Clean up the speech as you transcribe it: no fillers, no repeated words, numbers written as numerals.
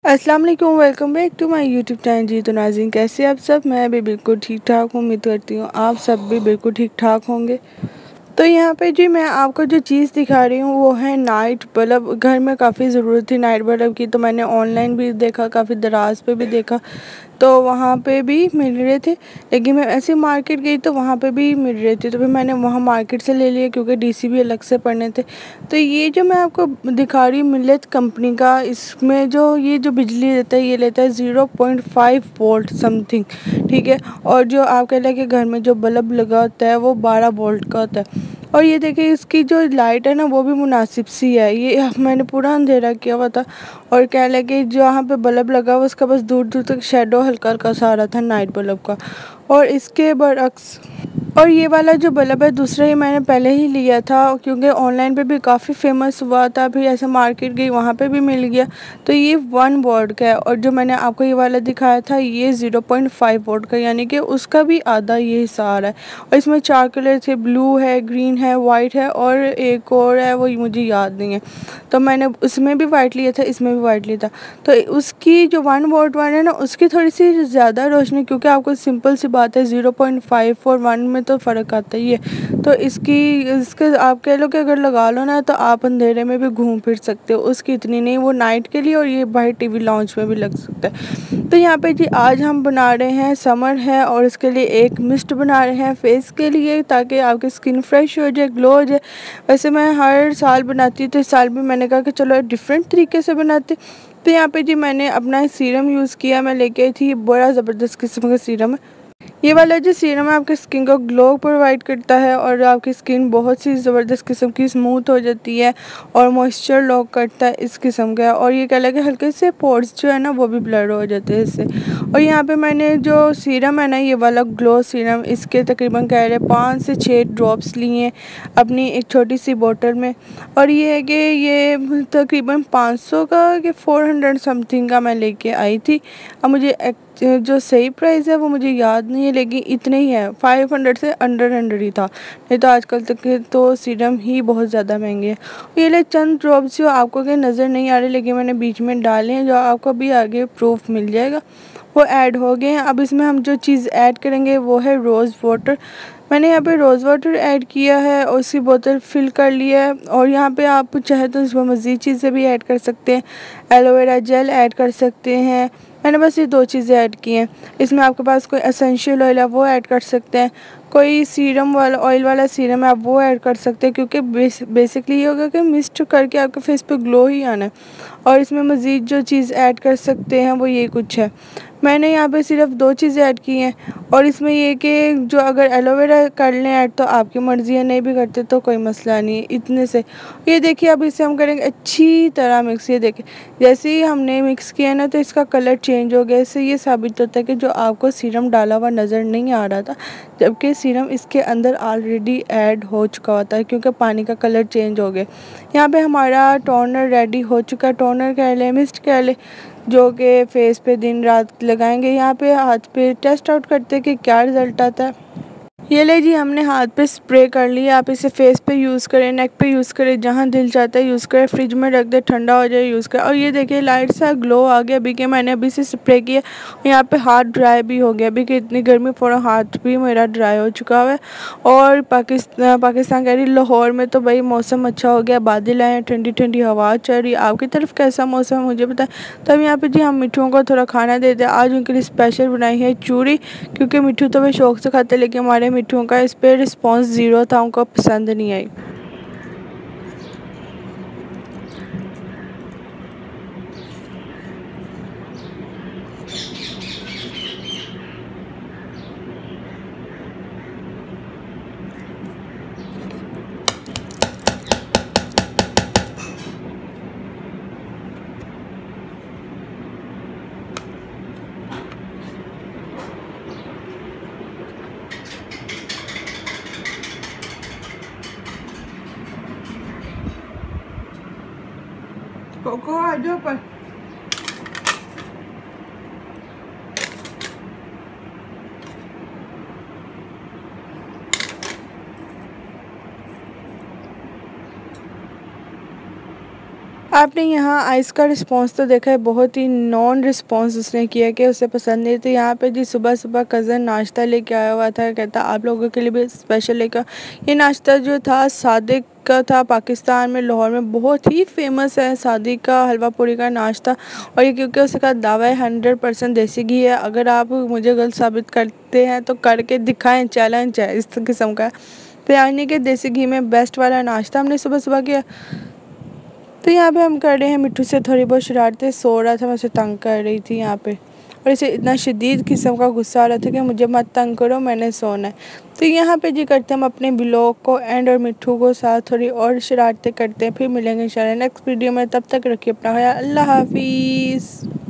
अस्सलाम वालेकुम, welcome back to my YouTube channel. जी तो नाज़रीन, कैसे आप सब? मैं भी बिल्कुल ठीक ठाक हूँ। उम्मीद करती हूँ आप सब भी बिल्कुल ठीक ठाक होंगे। तो यहाँ पे जी मैं आपको जो चीज़ दिखा रही हूँ वो है नाइट बल्ब। घर में काफ़ी ज़रूरत थी नाइट बल्ब की, तो मैंने ऑनलाइन भी देखा, काफ़ी दराज पे भी देखा, तो वहाँ पे भी मिल रहे थे। लेकिन मैं ऐसे मार्केट गई तो वहाँ पे भी मिल रहे थे, तो फिर मैंने वहाँ मार्केट से ले लिए क्योंकि डीसी भी अलग से पड़ने थे। तो ये जो मैं आपको दिखा रही हूँ मिलेट कंपनी का, इसमें जो ये जो बिजली देता है ये लेता है 0.5 वोल्ट समथिंग, ठीक है। और जो आप कह लें कि घर में जो बल्ब लगा होता है वो 12 वोल्ट का होता है। और ये देखिए इसकी जो लाइट है ना वो भी मुनासिब सी है। ये मैंने पूरा अंधेरा किया हुआ था और कह लें कि जहाँ पे बल्ब लगा हुआ उसका बस दूर दूर तक शेडो हल्का हल्का सा आ रहा था नाइट बल्ब का। और इसके बरअक्स और ये वाला जो बल्ब है दूसरा ही मैंने पहले ही लिया था क्योंकि ऑनलाइन पे भी काफ़ी फेमस हुआ था, फिर ऐसे मार्केट गई वहाँ पे भी मिल गया। तो ये 1 वोल्ट का है और जो मैंने आपको ये वाला दिखाया था ये 0.5 वोल्ट का, यानी कि उसका भी आधा ये हिस्सा आ रहा है। और इसमें 4 कलर थे, ब्लू है, ग्रीन है, वाइट है और एक और है वो मुझे याद नहीं है। तो मैंने उसमें भी वाइट लिया था, इसमें भी वाइट लिया था। तो उसकी जो 1 वोल्ट वाला है ना उसकी थोड़ी सी ज़्यादा रोशनी, क्योंकि आपको सिंपल सी बात है 0.5 और 1 में तो फ़र्क आता ही है। तो इसके आप कह लो कि अगर लगा लो ना तो आप अंधेरे में भी घूम फिर सकते हो, उसकी इतनी नहीं, वो नाइट के लिए और ये बाहर टीवी लाउंज में भी लग सकता है। तो यहाँ पे जी आज हम बना रहे हैं, समर है और इसके लिए एक मिस्ट बना रहे हैं फेस के लिए, ताकि आपकी स्किन फ्रेश हो जाए, ग्लो हो जाए। वैसे मैं हर साल बनाती हूँ तो इस साल भी मैंने कहा कि चलो डिफरेंट तरीके से बनाते। तो यहाँ पे जी मैंने अपना सीरम यूज़ किया, मैं लेके आई थी, बड़ा ज़बरदस्त किस्म का सीरम है। ये वाला जो सीरम है आपकी स्किन को ग्लो प्रोवाइड करता है और आपकी स्किन बहुत सी ज़बरदस्त किस्म की स्मूथ हो जाती है और मॉइस्चर लॉक करता है इस किस्म का। और ये कह लगे हल्के से पोर्स जो है ना वो भी ब्लर हो जाते हैं इससे। और यहाँ पे मैंने जो सीरम है ना ये वाला ग्लो सीरम, इसके तकरीबन कह रहे 5 से 6 ड्रॉप्स लिए अपनी एक छोटी सी बोतल में। और ये है कि ये तकरीबन 500 का कि 400 समथिंग का मैं लेके आई थी। अब मुझे जो सही प्राइस है वो मुझे याद नहीं है, लेकिन इतने ही है, 500 से अंडर 100 ही था। नहीं तो आजकल तक के तो सीरम ही बहुत ज़्यादा महंगे हैं। ये ले चंद ड्रॉप्स जो आपको कहीं नज़र नहीं आ रहे लेकिन मैंने बीच में डाले हैं, जो आपको भी आगे प्रूफ मिल जाएगा, वो ऐड हो गए हैं। अब इसमें हम जो चीज़ ऐड करेंगे वो है रोज़ वाटर। मैंने यहाँ पे रोज़ वाटर ऐड किया है और उसकी बोतल फिल कर लिया है। और यहाँ पे आप चाहे तो इसमें मज़ीद चीज़ें भी ऐड कर सकते हैं, एलोवेरा जेल ऐड कर सकते हैं। मैंने बस ये 2 चीज़ें ऐड की हैं। इसमें आपके पास कोई एसेंशियल ऑयल है वो ऐड कर सकते हैं, कोई सीरम वाला ऑयल वाला सीरम है आप वो ऐड कर सकते हैं, क्योंकि बेसिकली ये होगा कि मिस्ट करके आपके फेस पे ग्लो ही आना है। और इसमें मज़ीद जो चीज़ ऐड कर सकते हैं वो ये कुछ है। मैंने यहाँ पे सिर्फ 2 चीज़ें ऐड की हैं। और इसमें ये कि जो अगर एलोवेरा कर लें ऐड तो आपकी मर्ज़ी है, नहीं भी करते तो कोई मसला नहीं है, इतने से। ये देखिए अब इसे हम करेंगे अच्छी तरह मिक्स। ये देखिए जैसे ही हमने मिक्स किया ना तो इसका कलर चेंज हो गया। इससे ये साबित होता है कि जो आपको सीरम डाला हुआ नज़र नहीं आ रहा था, जबकि सीरम इसके अंदर ऑलरेडी ऐड हो चुका होता है, क्योंकि पानी का कलर चेंज हो गया। यहाँ पे हमारा टोनर रेडी हो चुका है। टोनर कह लें, मिस्ट कह लें, जो कि फेस पे दिन रात लगाएंगे। यहाँ पे हाथ पे टेस्ट आउट करते हैं कि क्या रिज़ल्ट आता है। ये ले जी हमने हाथ पे स्प्रे कर लिया। आप इसे फेस पे यूज़ करें, नेक पे यूज़ करें, जहाँ दिल चाहता है यूज़ करें, फ्रिज में रख दे ठंडा हो जाए यूज़ करें। और ये देखिए लाइट सा ग्लो आ गया अभी के, मैंने अभी से स्प्रे किया। यहाँ पे हाथ ड्राई भी हो गया अभी कि इतनी गर्मी, पूरा हाथ भी मेरा ड्राई हो चुका है। और पाकिस्तान कह रही लाहौर में तो भाई मौसम अच्छा हो गया, बादल आए, ठंडी ठंडी हवा चल रही। आपकी तरफ कैसा मौसम है मुझे बताएं। तब यहाँ पे जी हम मिठुओं को थोड़ा खाना देते हैं। आज उनके लिए स्पेशल बनाई है चूड़ी, क्योंकि मिठू तो वे शौक से खाते, लेकिन हमारे मिठुओं का इस पर रिस्पॉन्स ज़ीरो था, उनको पसंद नहीं आई। कोको आ जाओ पर। आपने यहाँ आइस का रिस्पांस तो देखा है, बहुत ही नॉन रिस्पांस उसने किया कि उसे पसंद नहीं थी। यहाँ पे जी सुबह सुबह कज़न नाश्ता लेके आया हुआ था, कहता आप लोगों के लिए भी स्पेशल लेकर। ये नाश्ता जो था सादिक का था, पाकिस्तान में लाहौर में बहुत ही फेमस है सादिक का हलवा पूरी का नाश्ता। और ये क्योंकि उसका दावा है 100% देसी घी है। अगर आप मुझे गलत साबित करते हैं तो करके दिखाएं, चैलेंज है इस किस्म का। तो यानी कि देसी घी में बेस्ट वाला नाश्ता हमने सुबह सुबह किया। तो यहाँ पे हम कर रहे हैं मिट्टू से थोड़ी बहुत शरारतें, सो रहा था, मैं उसे तंग कर रही थी यहाँ पे। और इसे इतना शदीद किस्म का गुस्सा आ रहा था कि मुझे मत तंग करो, मैंने सोना है। तो यहाँ पे जी करते हम अपने ब्लॉग को एंड, और मिट्टू को साथ थोड़ी और शरारतें करते हैं। फिर मिलेंगे इंशाल्लाह नेक्स्ट वीडियो में, तब तक रखिए अपना ख्याल। अल्लाह हाफिज़।